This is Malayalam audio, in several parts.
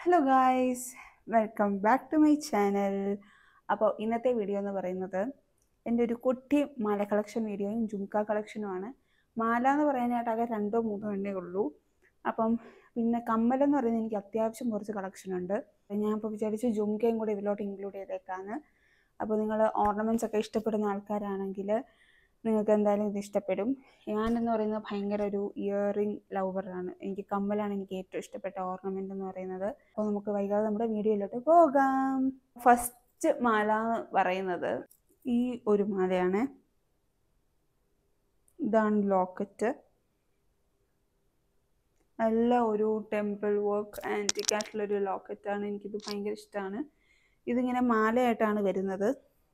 Hello guys, welcome back to my channel. അപ്പോൾ ഇന്നത്തെ വീഡിയോ എന്ന് പറയുന്നത് എൻ്റെ ഒരു കുട്ടി മാല കളക്ഷൻ വീഡിയോയും ജുംക്ക കളക്ഷനുമാണ്. മാല എന്ന് പറയാനായിട്ട് ആകെ 2-3 എണ്ണേ ഉള്ളൂ. അപ്പം പിന്നെ കമ്മലെന്ന് പറയുന്നത് എനിക്ക് അത്യാവശ്യം കുറച്ച് കളക്ഷൻ ഉണ്ട്. ഞാൻ ഇപ്പോൾ വിചാരിച്ചു ജുംക്കയും കൂടി ഇതിലോട്ട് ഇൻക്ലൂഡ് ചെയ്തേക്കാന്ന്. അപ്പോൾ നിങ്ങൾ ഓർണമെൻറ്റ്സ് ഒക്കെ ഇഷ്ടപ്പെടുന്ന ആൾക്കാരാണെങ്കിൽ നിങ്ങൾക്ക് എന്തായാലും ഇത് ഇഷ്ടപ്പെടും. ഞാനെന്ന് പറയുന്നത് ഭയങ്കര ഒരു ഇയറിംഗ് ലവറാണ്. എനിക്ക് കമ്മലാണ് എനിക്ക് ഏറ്റവും ഇഷ്ടപ്പെട്ട ഓർണമെൻ്റ് എന്ന് പറയുന്നത്. അപ്പോൾ നമുക്ക് വൈകാതെ നമ്മുടെ വീഡിയോയിലോട്ട് പോകാം. ഫസ്റ്റ് മാല എന്ന് പറയുന്നത് ഈ ഒരു മാലയാണ്. ഇതാണ് ലോക്കറ്റ്. നല്ല ഒരു ടെമ്പിൾ വർക്ക് ആൻറ്റിക് ആയിട്ടുള്ളൊരു ലോക്കറ്റാണ്. എനിക്കിത് ഭയങ്കര ഇഷ്ടമാണ്. ഇതിങ്ങനെ മാലയായിട്ടാണ് വരുന്നത്.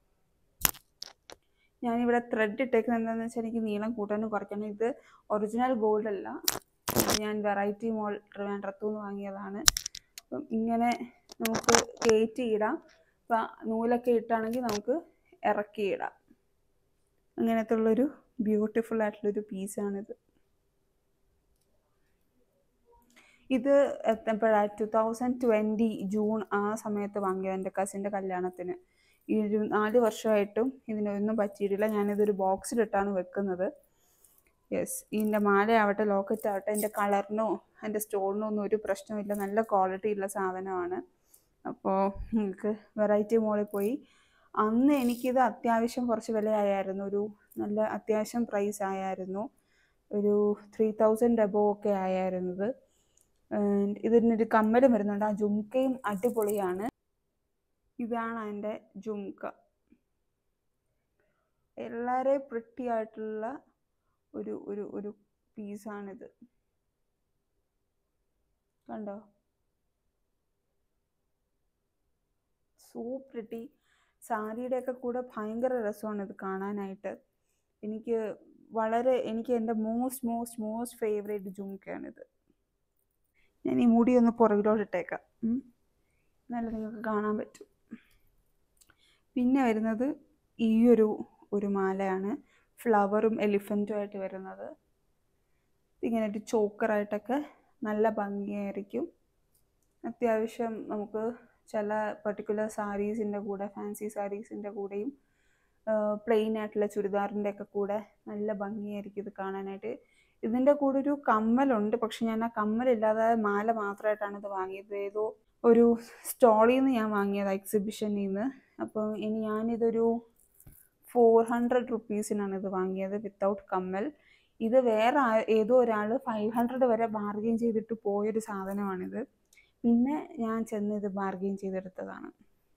ഞാനിവിടെ ത്രെഡ് ഇട്ടേക്കുന്നത് എന്താണെന്ന് വെച്ചാൽ എനിക്ക് നീളം കൂട്ടാനും കുറയ്ക്കാനും. ഇത് ഒറിജിനൽ ഗോൾഡ് അല്ല, ഞാൻ വെറൈറ്റി മോൾ ട്രിവാൻഡ്രത്തുനിന്ന് വാങ്ങിയതാണ്. അപ്പം ഇങ്ങനെ നമുക്ക് കയറ്റിയിടാം. അപ്പം നൂലൊക്കെ ഇട്ടാണെങ്കിൽ നമുക്ക് ഇറക്കിയിടാം. അങ്ങനത്തെ ഉള്ളൊരു ബ്യൂട്ടിഫുൾ ആയിട്ടുള്ളൊരു പീസാണിത്. ഇത് എപ്പോഴാണ് 2020 ജൂൺ ആ സമയത്ത് വാങ്ങിയത് എൻ്റെ കസിൻ്റെ കല്യാണത്തിന്. ഈ 4 വർഷമായിട്ടും ഇതിനൊന്നും പറ്റിയിട്ടില്ല. ഞാനിതൊരു ബോക്സിലിട്ടാണ് വെക്കുന്നത്. യെസ്, ഇതിൻ്റെ മാലയാവട്ടെ ലോക്കറ്റ് ആവട്ടെ എൻ്റെ കളറിനോ എൻ്റെ സ്റ്റോണിനോ ഒന്നും ഒരു പ്രശ്നമില്ല. നല്ല ക്വാളിറ്റി ഉള്ള സാധനമാണ്. അപ്പോൾ നിങ്ങൾക്ക് വെറൈറ്റി മോളിൽ പോയി, അന്ന് എനിക്കിത് അത്യാവശ്യം കുറച്ച് വിലയായിരുന്നു. ഒരു നല്ല അത്യാവശ്യം പ്രൈസ് ആയിരുന്നു. ഒരു 3000 എബോവ് ഒക്കെ ആയിരുന്നത്. ഇതിനൊരു കമ്മലും വരുന്നുണ്ട്. ആ ജുംക്കയും അടിപൊളിയാണ്. ഇതാണ് അതിൻ്റെ ജുംക്ക. വളരെ പ്രിട്ടി ആയിട്ടുള്ള ഒരു ഒരു ഒരു പീസാണിത്. കണ്ടോ, സോ പ്രിട്ടി. സാരിയുടെയൊക്കെ കൂടെ ഭയങ്കര രസമാണ് ഇത് കാണാനായിട്ട്. എനിക്ക് എൻ്റെ മോസ്റ്റ് ഫേവറേറ്റ് ജുംക്കയാണിത്. ഞാൻ ഈ മുടി ഒന്ന് പുറകിലോട്ട് ഇട്ടേക്കാം, നല്ല നിങ്ങൾക്ക് കാണാൻ പറ്റും. പിന്നെ വരുന്നത് ഈ ഒരു മാലയാണ്. ഫ്ലവറും എലിഫൻറ്റും ആയിട്ട് വരുന്നത്. ഇങ്ങനെ ഒരു ചോക്കറായിട്ടൊക്കെ നല്ല ഭംഗിയായിരിക്കും. അത്യാവശ്യം നമുക്ക് ചില പർട്ടിക്കുലർ സാരീസിൻ്റെ കൂടെ, ഫാൻസി സാരീസിൻ്റെ കൂടെയും പ്ലെയിൻ ആയിട്ടുള്ള ചുരിദാറിൻ്റെ ഒക്കെ കൂടെ നല്ല ഭംഗിയായിരിക്കും ഇത് കാണാനായിട്ട്. ഇതിൻ്റെ കൂടെ ഒരു കമ്മലുണ്ട്, പക്ഷെ ഞാൻ ആ കമ്മലില്ലാതെ മാല മാത്രമായിട്ടാണ് ഇത് വാങ്ങിയത്. ഏതോ ഒരു സ്റ്റോളിൽ നിന്ന് ഞാൻ വാങ്ങിയത്, എക്സിബിഷനിൽ നിന്ന്. അപ്പം ഞാനിതൊരു 400 റുപ്പീസിനാണ് ഇത് വാങ്ങിയത് വിത്തൗട്ട് കമ്മൽ. ഇത് വേറെ ഏതോ ഒരാൾ 500 വരെ ബാർഗെയിൻ ചെയ്തിട്ട് പോയൊരു സാധനമാണിത്. പിന്നെ ഞാൻ ചെന്ന് ഇത് ബാർഗെയിൻ ചെയ്തെടുത്തതാണ്.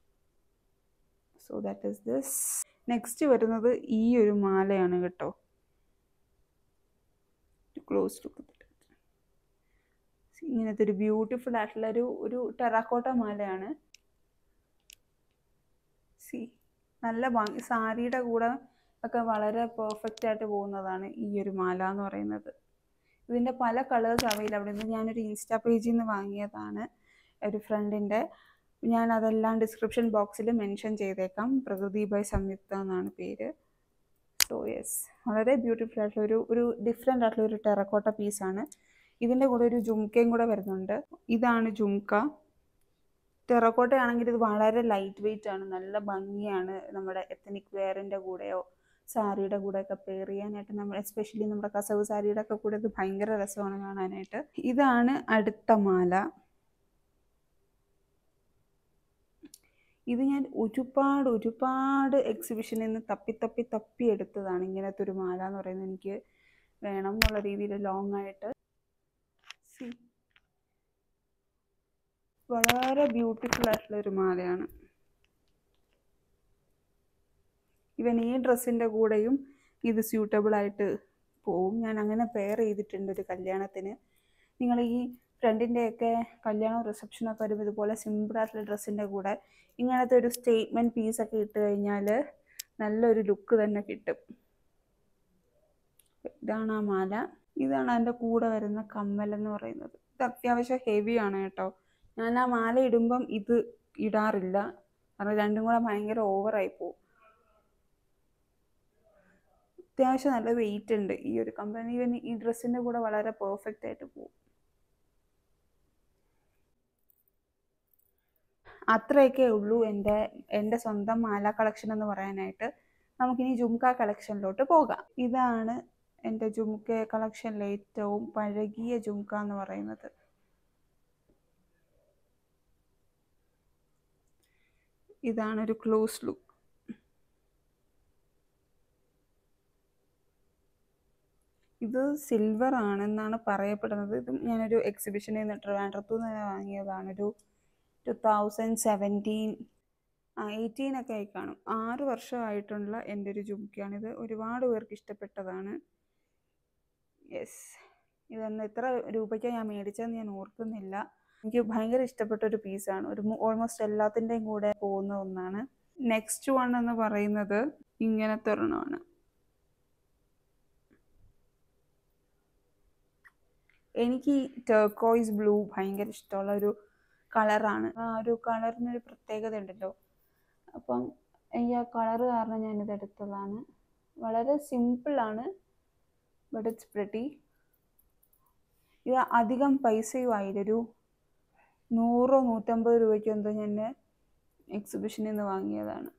So that is this. Next വരുന്നത് ഈ ഒരു മാലയാണ് കേട്ടോ. Close look. ഇങ്ങനത്തെ ഒരു ബ്യൂട്ടിഫുൾ ആയിട്ടുള്ള ഒരു ടെറാക്കോട്ട മാലയാണ്. നല്ല ഭംഗി, സാരിയുടെ കൂടെ ഒക്കെ വളരെ പെർഫെക്റ്റ് ആയിട്ട് പോകുന്നതാണ് ഈ ഒരു മാല എന്ന് പറയുന്നത്. ഇതിൻ്റെ പല കളേഴ്സ് അവൈലബിൾ ഉണ്ട്. ഞാനൊരു ഇൻസ്റ്റാ പേജിൽ നിന്ന് വാങ്ങിയതാണ്, ഒരു ഫ്രണ്ടിൻ്റെ. ഞാൻ അതെല്ലാം ഡിസ്ക്രിപ്ഷൻ ബോക്സിൽ മെൻഷൻ ചെയ്തേക്കാം. പ്രകൃതി ബൈ സംയുക്ത എന്നാണ് പേര്. സോ യെസ്, വളരെ ബ്യൂട്ടിഫുൾ ആയിട്ടുള്ള ഒരു ഡിഫറെൻ്റ് ആയിട്ടുള്ള ഒരു ടെറക്കോട്ട പീസാണ്. ഇതിൻ്റെ കൂടെ ഒരു ജുംക്കയും കൂടെ വരുന്നുണ്ട്. ഇതാണ് ജുംക്ക. ടെറക്കോട്ട ആണെങ്കിൽ ഇത് വളരെ ലൈറ്റ് വെയിറ്റ് ആണ്, നല്ല ഭംഗിയാണ്. നമ്മുടെ എത്തനിക് വെയറിൻ്റെ കൂടെയോ സാരിയുടെ കൂടെയൊക്കെ പെയർ ചെയ്യാനായിട്ട്, എസ്പെഷ്യലി നമ്മുടെ കസവ് സാരിയുടെ ഒക്കെ കൂടെ ഇത് ഭയങ്കര രസമാണ് കാണാനായിട്ട്. ഇതാണ് അടുത്ത മാല. ഇത് ഞാൻ ഒരുപാട് എക്സിബിഷനിൽ നിന്ന് തപ്പി എടുത്തതാണ്. ഇങ്ങനത്തെ ഒരു മാല എന്ന് പറയുന്നത് എനിക്ക് വേണം എന്നുള്ള രീതിയിൽ ലോങ് ആയിട്ട്. വളരെ ബ്യൂട്ടിഫുൾ ആയിട്ടുള്ള ഒരു മാലയാണ്. ഇവൻ ഈ ഡ്രസ്സിൻ്റെ കൂടെയും ഇത് സ്യൂട്ടബിൾ ആയിട്ട് പോവും. ഞാൻ അങ്ങനെ പെയർ ചെയ്തിട്ടുണ്ട് ഒരു കല്യാണത്തിന്. നിങ്ങൾ ഈ ഫ്രണ്ടിൻ്റെയൊക്കെ കല്യാണം റിസപ്ഷനൊക്കെ വരുമ്പോൾ ഇതുപോലെ സിമ്പിളായിട്ടുള്ള ഡ്രസ്സിൻ്റെ കൂടെ ഇങ്ങനത്തെ ഒരു സ്റ്റേറ്റ്മെൻറ്റ് പീസൊക്കെ ഇട്ട് കഴിഞ്ഞാൽ നല്ലൊരു ലുക്ക് തന്നെ കിട്ടും. ഇതാണ് ആ മാല. ഇതാണ് അതിൻ്റെ കൂടെ വരുന്ന കമ്മലെന്ന് പറയുന്നത്. ഇത് അത്യാവശ്യം ഹെവിയാണ് കേട്ടോ. ഞാൻ ആ മാല ഇടുമ്പം ഇത് ഇടാറില്ല, കാരണം രണ്ടും കൂടെ ഭയങ്കര ഓവറായി പോവും. അത്യാവശ്യം നല്ല വെയിറ്റ് ഉണ്ട് ഈ ഒരു കമ്പനി. ഈവൻ ഈ ഡ്രസ്സിൻ്റെ കൂടെ വളരെ പെർഫെക്റ്റ് ആയിട്ട് പോകും. അത്രയൊക്കെ ഉള്ളൂ എൻ്റെ സ്വന്തം മാല കളക്ഷൻ എന്ന് പറയാനായിട്ട്. നമുക്കിനി ജുംക കളക്ഷനിലോട്ട് പോകാം. ഇതാണ് എൻ്റെ ജുംക കളക്ഷനിലെ ഏറ്റവും പഴകിയ ജുംക എന്ന് പറയുന്നത്. ഇതാണ് ഒരു ക്ലോസ് ലുക്ക്. ഇത് സിൽവർ ആണെന്നാണ് പറയപ്പെടുന്നത്. ഇതും ഞാനൊരു എക്സിബിഷനിൽ നിന്ന് ട്രിവാൻഡ്രത്തു നിന്ന് വാങ്ങിയതാണ്. ഒരു 2017 18 ഒക്കെ ആയി കാണും. 6 വർഷമായിട്ടുള്ള എൻ്റെ ഒരു ജുംക്കയാണിത്. ഒരുപാട് പേർക്ക് ഇഷ്ടപ്പെട്ടതാണ്. യെസ്, ഇതെന്ന് എത്ര രൂപയ്ക്കാണ് ഞാൻ മേടിച്ചതെന്ന് ഞാൻ ഓർക്കുന്നില്ല. എനിക്ക് ഭയങ്കര ഇഷ്ടപ്പെട്ട ഒരു പീസാണ്. ഒരു ഓൾമോസ്റ്റ് എല്ലാത്തിൻ്റെയും കൂടെ പോകുന്ന ഒന്നാണ്. നെക്സ്റ്റ് വൺ എന്ന് പറയുന്നത് ഇങ്ങനത്തെ ഒരെണ്ണമാണ്. എനിക്ക് ടർക്കോയ്സ് ബ്ലൂ ഭയങ്കര ഇഷ്ടമുള്ള ഒരു കളറാണ്. ആ ഒരു കളറിനൊരു പ്രത്യേകത ഉണ്ടല്ലോ. അപ്പം എനിക്ക് ആ കളറ് കാരണം ഞാനിത് എടുത്തതാണ്. വളരെ സിമ്പിളാണ്, ബട്ട് ഇറ്റ്സ് പ്രിറ്റി. ഇത് അധികം പൈസയും ആയില്ല. ഒരു 100-150 രൂപയ്ക്ക് എന്തോ ഞാൻ എക്സിബിഷനിൽ നിന്ന് വാങ്ങിയതാണ്.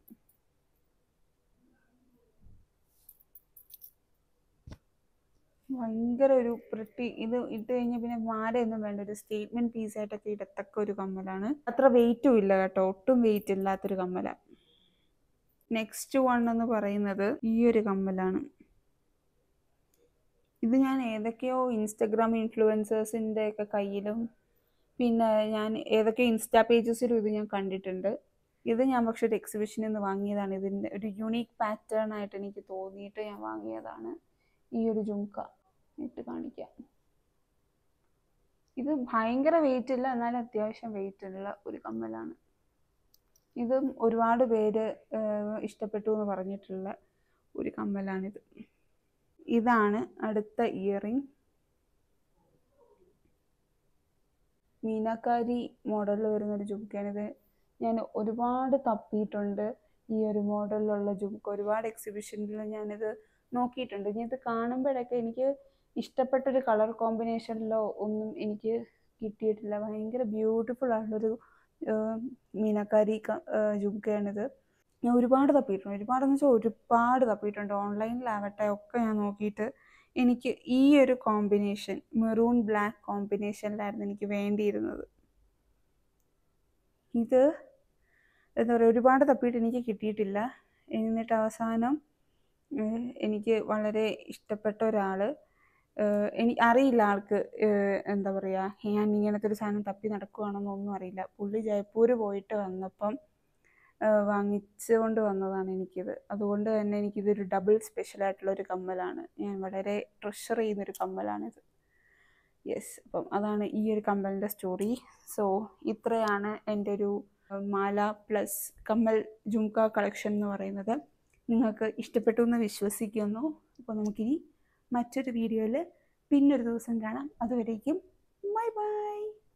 ഭയങ്കര ഒരു പ്രിട്ടി. ഇത് ഇട്ട് കഴിഞ്ഞാൽ പിന്നെ മാലയൊന്നും വേണ്ട, ഒരു സ്റ്റേറ്റ്മെന്റ് പീസായിട്ടൊക്കെ ഇടത്തക്ക ഒരു കമ്മലാണ്. അത്ര വെയിറ്റും ഇല്ല കേട്ടോ, ഒട്ടും വെയിറ്റ് ഇല്ലാത്തൊരു കമ്മലാണ്. നെക്സ്റ്റ് വൺ എന്ന് പറയുന്നത് ഈ ഒരു കമ്മലാണ്. ഇത് ഞാൻ ഏതൊക്കെയോ ഇൻസ്റ്റഗ്രാം ഇൻഫ്ലുവൻസേഴ്സിൻ്റെ ഒക്കെ കയ്യിലും പിന്നെ ഞാൻ ഏതൊക്കെ ഇൻസ്റ്റാ പേജസിലും ഇത് ഞാൻ കണ്ടിട്ടുണ്ട്. ഇത് ഞാൻ പക്ഷെ ഒരു എക്സിബിഷനിൽ നിന്ന് വാങ്ങിയതാണ്. ഇതിൻ്റെ ഒരു യുണീക്ക് പാറ്റേൺ ആയിട്ട് എനിക്ക് തോന്നിയിട്ട് ഞാൻ വാങ്ങിയതാണ് ഈ ഒരു ജുംക്ക. ഇട്ട് കാണിക്കാം. ഇത് ഭയങ്കര വെയിറ്റ് ഇല്ല, എന്നാലും അത്യാവശ്യം വെയിറ്റ് ഉള്ള ഒരു കമ്മലാണ്. ഇതും ഒരുപാട് പേര് ഇഷ്ടപ്പെട്ടു എന്ന് പറഞ്ഞിട്ടുള്ള ഒരു കമ്മലാണിത്. ഇതാണ് അടുത്ത ഇയറിംഗ്. മീനാക്കാരി മോഡലിൽ വരുന്നൊരു ജുംക്കയാണിത്. ഞാൻ ഒരുപാട് തപ്പിയിട്ടുണ്ട് ഈ ഒരു മോഡലിലുള്ള ജുംക്ക. ഒരുപാട് എക്സിബിഷനിൽ ഞാനിത് നോക്കിയിട്ടുണ്ട്. ഇനി ഇത് കാണുമ്പോഴൊക്കെ എനിക്ക് ഇഷ്ടപ്പെട്ടൊരു കളർ കോമ്പിനേഷനിലോ ഒന്നും എനിക്ക് കിട്ടിയിട്ടില്ല. ഭയങ്കര ബ്യൂട്ടിഫുൾ ആയിട്ടുള്ളൊരു മീനാക്കാരി ജുംക്കയാണിത്. ഞാൻ ഒരുപാട് തപ്പിയിട്ടുണ്ട്. ഒരുപാടെന്ന് വെച്ചാൽ ഒരുപാട് തപ്പിയിട്ടുണ്ട്. ഓൺലൈനിലാവട്ടെ ഒക്കെ ഞാൻ നോക്കിയിട്ട് എനിക്ക് ഈ ഒരു കോമ്പിനേഷൻ, മെറൂൺ ബ്ലാക്ക് കോമ്പിനേഷനിലായിരുന്നു എനിക്ക് വേണ്ടിയിരുന്നത്. ഇത് എന്താ പറയുക, ഒരുപാട് തപ്പിയിട്ട് എനിക്ക് കിട്ടിയിട്ടില്ല. എന്നിട്ട് അവസാനം എനിക്ക് വളരെ ഇഷ്ടപ്പെട്ട ഒരാൾ, എനിക്ക് അറിയില്ല ആൾക്ക് എന്താ പറയുക, ഞാൻ ഇങ്ങനത്തെ ഒരു സാധനം തപ്പി നടക്കുകയാണെന്നൊന്നും അറിയില്ല. പുള്ളി ജയ്പൂർ പോയിട്ട് വന്നപ്പം വാങ്ങിച്ചുകൊണ്ട് വന്നതാണ് എനിക്കിത്. അതുകൊണ്ട് തന്നെ എനിക്കിതൊരു ഡബിൾ സ്പെഷ്യലായിട്ടുള്ളൊരു കമ്മലാണ്. ഞാൻ വളരെ ട്രഷർ ചെയ്യുന്നൊരു കമ്മലാണിത്. യെസ്, അപ്പം അതാണ് ഈ ഒരു കമ്മലിൻ്റെ സ്റ്റോറി. സോ ഇത്രയാണ് എൻ്റെ ഒരു മാല പ്ലസ് കമ്മൽ ജുംക്ക കളക്ഷൻ എന്ന് പറയുന്നത്. നിങ്ങൾക്ക് ഇഷ്ടപ്പെട്ടു എന്ന് വിശ്വസിക്കുന്നു. അപ്പോൾ നമുക്കിനി മറ്റൊരു വീഡിയോയിൽ പിന്നൊരു ദിവസം കാണാം. അതുവരേക്കും ബൈ ബൈ.